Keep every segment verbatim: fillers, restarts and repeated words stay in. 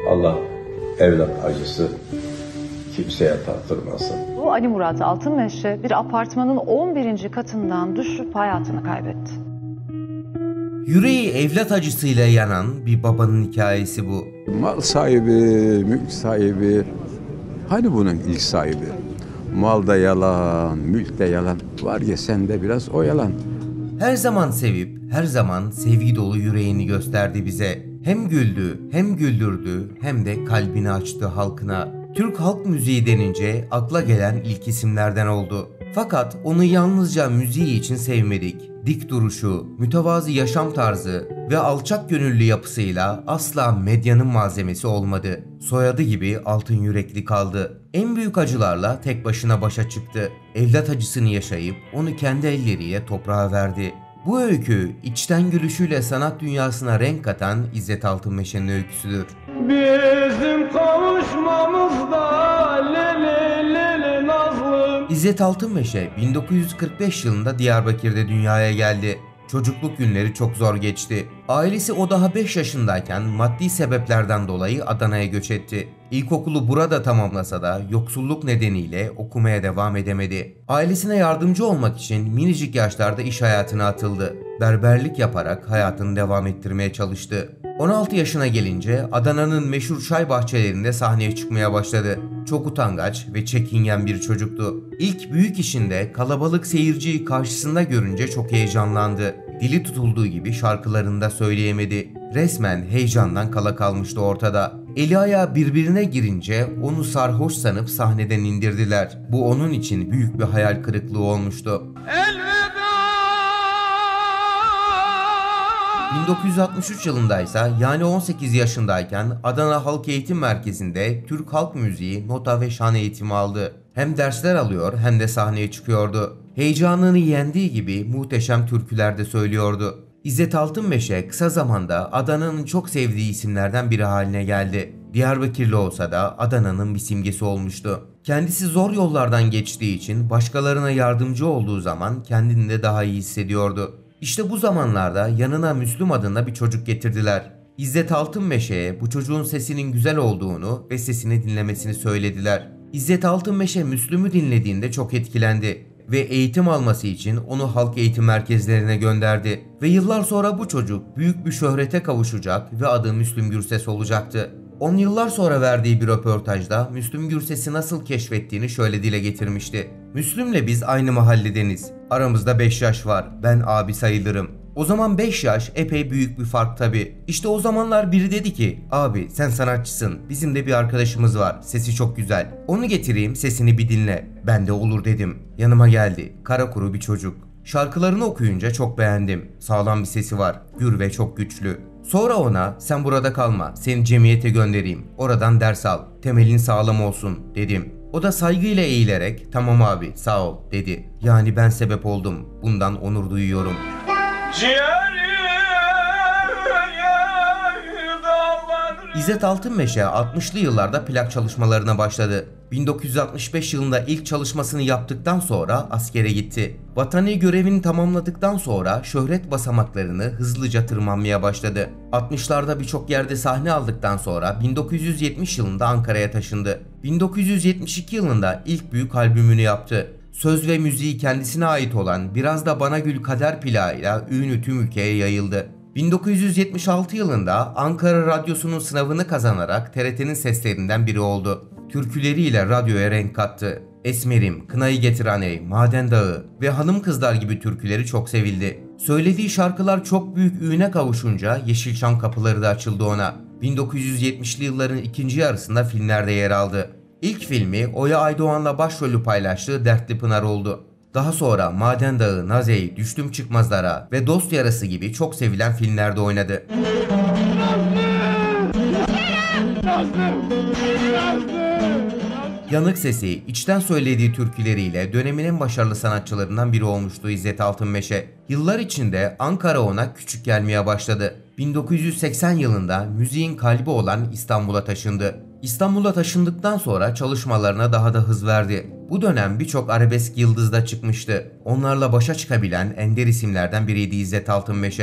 Allah evlat acısı kimseye tattırmasın. Bu Ali Murat Altınmeşe bir apartmanın on birinci katından düşüp hayatını kaybetti. Yüreği evlat acısıyla yanan bir babanın hikayesi bu. Mal sahibi, mülk sahibi, hani bunun ilk sahibi? Mal da yalan, mülk de yalan. Var ya sende biraz o yalan. Her zaman sevip, her zaman sevgi dolu yüreğini gösterdi bize. Hem güldü, hem güldürdü, hem de kalbini açtı halkına. Türk halk müziği denince akla gelen ilk isimlerden oldu. Fakat onu yalnızca müziği için sevmedik. Dik duruşu, mütevazı yaşam tarzı ve alçak gönüllü yapısıyla asla medyanın malzemesi olmadı. Soyadı gibi altın yürekli kaldı. En büyük acılarla tek başına başa çıktı. Evlat acısını yaşayıp onu kendi elleriyle toprağa verdi. Bu öykü içten gülüşüyle sanat dünyasına renk katan İzzet Altınmeşe'nin öyküsüdür. Bizim kavuşmamızda lele lele nazlım. İzzet Altınmeşe bin dokuz yüz kırk beş yılında Diyarbakır'da dünyaya geldi. Çocukluk günleri çok zor geçti. Ailesi o daha beş yaşındayken maddi sebeplerden dolayı Adana'ya göç etti. İlkokulu burada tamamlasa da yoksulluk nedeniyle okumaya devam edemedi. Ailesine yardımcı olmak için minicik yaşlarda iş hayatına atıldı. Berberlik yaparak hayatını devam ettirmeye çalıştı. on altı yaşına gelince Adana'nın meşhur çay bahçelerinde sahneye çıkmaya başladı. Çok utangaç ve çekingen bir çocuktu. İlk büyük işinde kalabalık seyirciyi karşısında görünce çok heyecanlandı. Dili tutulduğu gibi şarkılarında söyleyemedi. Resmen heyecandan kala kalmıştı ortada. Eli ayağı birbirine girince onu sarhoş sanıp sahneden indirdiler. Bu onun için büyük bir hayal kırıklığı olmuştu. bin dokuz yüz altmış üç yılındaysa yani on sekiz yaşındayken Adana Halk Eğitim Merkezi'nde Türk Halk Müziği, nota ve şan eğitimi aldı. Hem dersler alıyor hem de sahneye çıkıyordu. Heyecanını yendiği gibi muhteşem türküler de söylüyordu. İzzet Altınmeşe kısa zamanda Adana'nın çok sevdiği isimlerden biri haline geldi. Diyarbakırlı olsa da Adana'nın bir simgesi olmuştu. Kendisi zor yollardan geçtiği için başkalarına yardımcı olduğu zaman kendini de daha iyi hissediyordu. İşte bu zamanlarda yanına Müslüm adında bir çocuk getirdiler. İzzet Altınmeşe'ye bu çocuğun sesinin güzel olduğunu ve sesini dinlemesini söylediler. İzzet Altınmeşe Müslüm'ü dinlediğinde çok etkilendi ve eğitim alması için onu halk eğitim merkezlerine gönderdi. Ve yıllar sonra bu çocuk büyük bir şöhrete kavuşacak ve adı Müslüm Gürses olacaktı. on yıllar sonra verdiği bir röportajda Müslüm Gürses'i nasıl keşfettiğini şöyle dile getirmişti. Müslüm'le biz aynı mahalledeniz. Aramızda beş yaş var. Ben abi sayılırım. O zaman beş yaş epey büyük bir fark tabi. İşte o zamanlar biri dedi ki, abi sen sanatçısın, bizim de bir arkadaşımız var, sesi çok güzel. Onu getireyim, sesini bir dinle. Ben de olur dedim. Yanıma geldi. Kara kuru bir çocuk. Şarkılarını okuyunca çok beğendim. Sağlam bir sesi var. Gür ve çok güçlü. Sonra ona sen burada kalma, seni cemiyete göndereyim. Oradan ders al. Temelin sağlam olsun dedim. O da saygıyla eğilerek tamam abi sağ ol dedi. Yani ben sebep oldum. Bundan onur duyuyorum. İzzet Altınmeşe altmışlı yıllarda plak çalışmalarına başladı. bin dokuz yüz altmış beş yılında ilk çalışmasını yaptıktan sonra askere gitti. Vatani görevini tamamladıktan sonra şöhret basamaklarını hızlıca tırmanmaya başladı. altmışlarda birçok yerde sahne aldıktan sonra bin dokuz yüz yetmiş yılında Ankara'ya taşındı. bin dokuz yüz yetmiş iki yılında ilk büyük albümünü yaptı. Söz ve müziği kendisine ait olan Biraz da Bana Gül Kader plağıyla ünü tüm ülkeye yayıldı. bin dokuz yüz yetmiş altı yılında Ankara Radyosu'nun sınavını kazanarak T R T'nin seslerinden biri oldu. Türküleriyle radyoya renk kattı. Esmerim, Kınayı Getiren Ey, Maden Dağı ve Hanım Kızlar gibi türküleri çok sevildi. Söylediği şarkılar çok büyük üne kavuşunca Yeşilçam kapıları da açıldı ona. bin dokuz yüz yetmişli yılların ikinci yarısında filmlerde yer aldı. İlk filmi Oya Aydoğan'la başrolü paylaştığı Dertli Pınar oldu. Daha sonra Maden Dağı, Nazey, Düştüm Çıkmazlara ve Dost Yarası gibi çok sevilen filmlerde oynadı. Yanık sesi, içten söylediği türküleriyle dönemin en başarılı sanatçılarından biri olmuştu İzzet Altınmeşe. Yıllar içinde Ankara ona küçük gelmeye başladı. bin dokuz yüz seksen yılında müziğin kalbi olan İstanbul'a taşındı. İstanbul'a taşındıktan sonra çalışmalarına daha da hız verdi. Bu dönem birçok arabesk yıldız da çıkmıştı. Onlarla başa çıkabilen ender isimlerden biriydi İzzet Altınmeşe.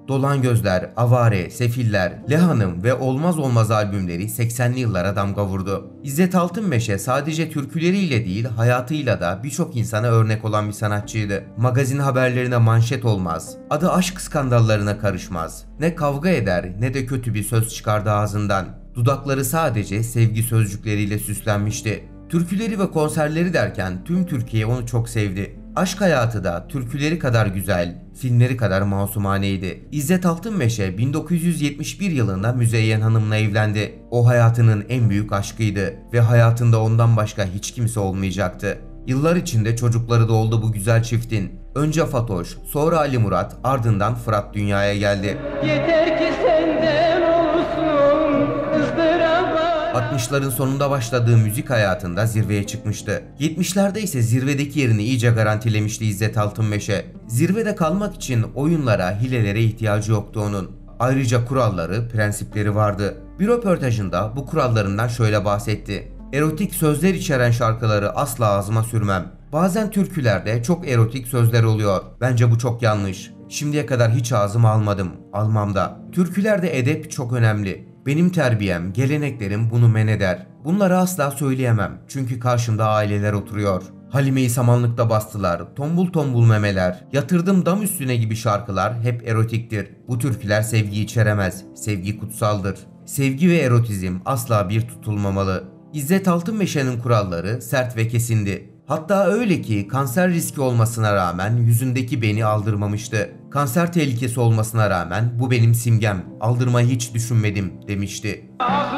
Dolan Gözler, Avare, Sefiller, Le Hanım ve Olmaz Olmaz albümleri seksenli yıllara damga vurdu. İzzet Altınmeşe sadece türküleriyle değil hayatıyla da birçok insana örnek olan bir sanatçıydı. Magazin haberlerine manşet olmaz, adı aşk skandallarına karışmaz, ne kavga eder ne de kötü bir söz çıkardı ağzından. Dudakları sadece sevgi sözcükleriyle süslenmişti. Türküleri ve konserleri derken tüm Türkiye onu çok sevdi. Aşk hayatı da türküleri kadar güzel, filmleri kadar masumaneydi. İzzet Altınmeşe bin dokuz yüz yetmiş bir yılında Müzeyyen Hanım'la evlendi. O hayatının en büyük aşkıydı ve hayatında ondan başka hiç kimse olmayacaktı. Yıllar içinde çocukları da oldu bu güzel çiftin. Önce Fatoş, sonra Ali Murat, ardından Fırat dünyaya geldi. Yeter ki senden olsun ızdıraba. altmışların sonunda başladığı müzik hayatında zirveye çıkmıştı. yetmişlerde ise zirvedeki yerini iyice garantilemişti İzzet Altınmeşe. Zirvede kalmak için oyunlara, hilelere ihtiyacı yoktu onun. Ayrıca kuralları, prensipleri vardı. Bir röportajında bu kurallarından şöyle bahsetti. Erotik sözler içeren şarkıları asla ağzıma sürmem. Bazen türkülerde çok erotik sözler oluyor. Bence bu çok yanlış. Şimdiye kadar hiç ağzıma almadım, almam da. Türkülerde edep çok önemli. Benim terbiyem, geleneklerim bunu men eder. Bunları asla söyleyemem çünkü karşımda aileler oturuyor. Halime'yi samanlıkta bastılar, tombul tombul memeler, yatırdım dam üstüne gibi şarkılar hep erotiktir. Bu türküler sevgi içeremez, sevgi kutsaldır. Sevgi ve erotizm asla bir tutulmamalı. İzzet Altınmeşe'nin kuralları sert ve kesindi. Hatta öyle ki kanser riski olmasına rağmen yüzündeki beni aldırmamıştı. Kanser tehlikesi olmasına rağmen bu benim simgem, aldırmayı hiç düşünmedim demişti.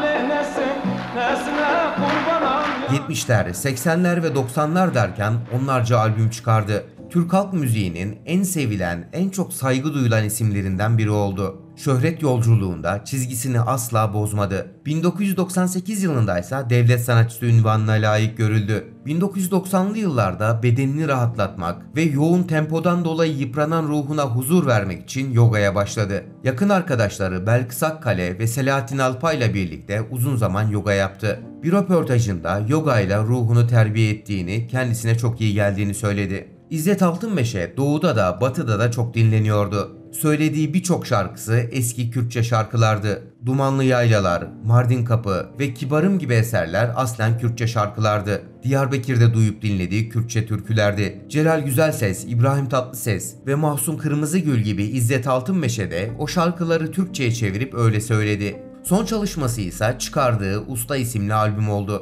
yetmişler, seksenler ve doksanlar derken onlarca albüm çıkardı. Türk halk müziğinin en sevilen, en çok saygı duyulan isimlerinden biri oldu. Şöhret yolculuğunda çizgisini asla bozmadı. bin dokuz yüz doksan sekiz yılında ise devlet sanatçısı unvanına layık görüldü. bin dokuz yüz doksanlı yıllarda bedenini rahatlatmak ve yoğun tempodan dolayı yıpranan ruhuna huzur vermek için yogaya başladı. Yakın arkadaşları Belkıs Akkale ve Selahattin Alpay ile birlikte uzun zaman yoga yaptı. Bir röportajında yogayla ruhunu terbiye ettiğini, kendisine çok iyi geldiğini söyledi. İzzet Altınmeşe doğuda da batıda da çok dinleniyordu. Söylediği birçok şarkısı eski Kürtçe şarkılardı. Dumanlı Yaylalar, Mardin Kapı ve Kibarım gibi eserler aslen Kürtçe şarkılardı. Diyarbakır'da duyup dinlediği Kürtçe türkülerdi. Celal Güzelses, İbrahim Tatlıses ve Mahsun Kırmızıgül gibi İzzet Altınmeşe de o şarkıları Türkçe'ye çevirip öyle söyledi. Son çalışması ise çıkardığı Usta isimli albüm oldu.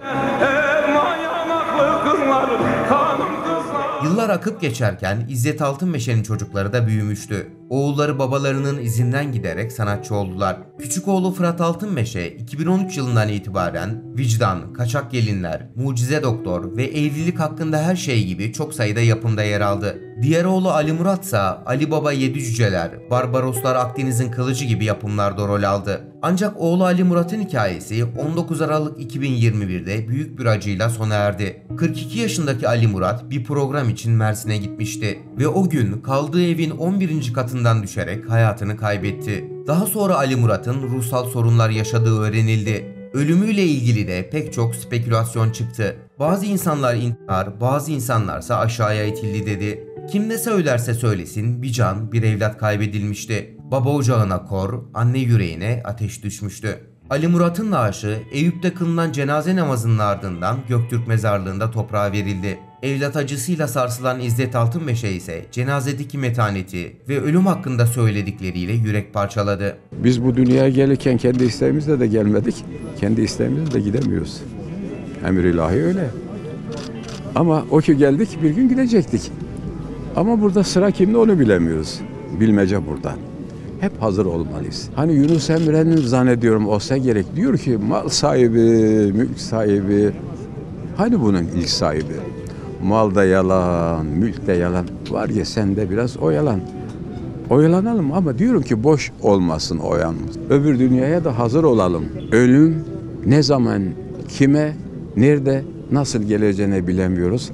Yıllar akıp geçerken İzzet Altınmeşe'nin çocukları da büyümüştü. Oğulları babalarının izinden giderek sanatçı oldular. Küçük oğlu Fırat Altınmeşe iki bin on üç yılından itibaren Vicdan, Kaçak Gelinler, Mucize Doktor ve Evlilik Hakkında Her Şey gibi çok sayıda yapımda yer aldı. Diğer oğlu Ali Murat ise Ali Baba Yedi Cüceler, Barbaroslar Akdeniz'in Kılıcı gibi yapımlarda rol aldı. Ancak oğlu Ali Murat'ın hikayesi on dokuz Aralık iki bin yirmi bir'de büyük bir acıyla sona erdi. kırk iki yaşındaki Ali Murat bir program için Mersin'e gitmişti ve o gün kaldığı evin on birinci katından düşerek hayatını kaybetti. Daha sonra Ali Murat'ın ruhsal sorunlar yaşadığı öğrenildi. Ölümüyle ilgili de pek çok spekülasyon çıktı. Bazı insanlar intihar, bazı insanlarsa aşağıya itildi dedi. Kim ne söylerse söylesin bir can, bir evlat kaybedilmişti. Baba ocağına kor, anne yüreğine ateş düşmüştü. Ali Murat'ın naaşı Eyüp'te kılınan cenaze namazının ardından Göktürk mezarlığında toprağa verildi. Evlat acısıyla sarsılan İzzet Altınmeşe ise cenazedeki metaneti ve ölüm hakkında söyledikleriyle yürek parçaladı. Biz bu dünyaya gelirken kendi isteğimizle de gelmedik, kendi isteğimizle de gidemiyoruz. Emr-ilahi öyle. Ama o ki geldik bir gün gidecektik. Ama burada sıra kimde onu bilemiyoruz. Bilmece burada. Hep hazır olmalıyız. Hani Yunus Emre'nin zannediyorum olsa gerek diyor ki mal sahibi, mülk sahibi. Hani bunun ilk sahibi? Malda yalan, mülkte yalan. Var ya sende biraz o yalan. Oyalanalım ama diyorum ki boş olmasın o yanımız. Öbür dünyaya da hazır olalım. Ölüm ne zaman, kime, nerede, nasıl geleceğini bilemiyoruz.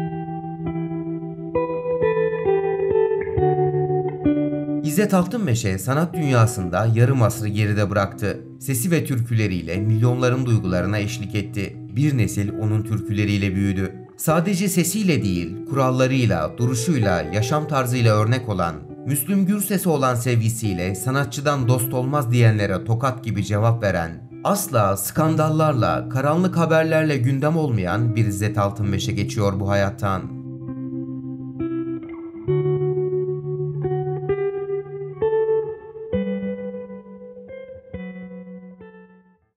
İzzet Altınmeşe sanat dünyasında yarım asrı geride bıraktı. Sesi ve türküleriyle milyonların duygularına eşlik etti. Bir nesil onun türküleriyle büyüdü. Sadece sesiyle değil, kurallarıyla, duruşuyla, yaşam tarzıyla örnek olan, Müslüm Gürses'e olan sevgisiyle sanatçıdan dost olmaz diyenlere tokat gibi cevap veren, asla skandallarla, karanlık haberlerle gündem olmayan bir İzzet Altınmeşe geçiyor bu hayattan.